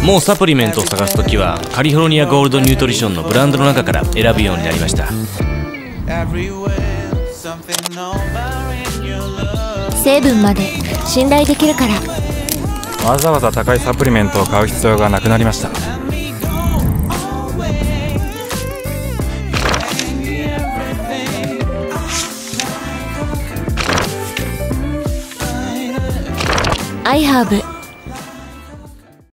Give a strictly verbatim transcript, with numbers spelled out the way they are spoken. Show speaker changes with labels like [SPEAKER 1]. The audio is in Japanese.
[SPEAKER 1] もうサプリメントを探すときはカリフォルニアゴールドニュートリションのブランドの中から選ぶようになりました。
[SPEAKER 2] 成分まで信頼できるから。
[SPEAKER 3] わざわざ高いサプリメントを買う必要がなくなりました。
[SPEAKER 2] アイハーブ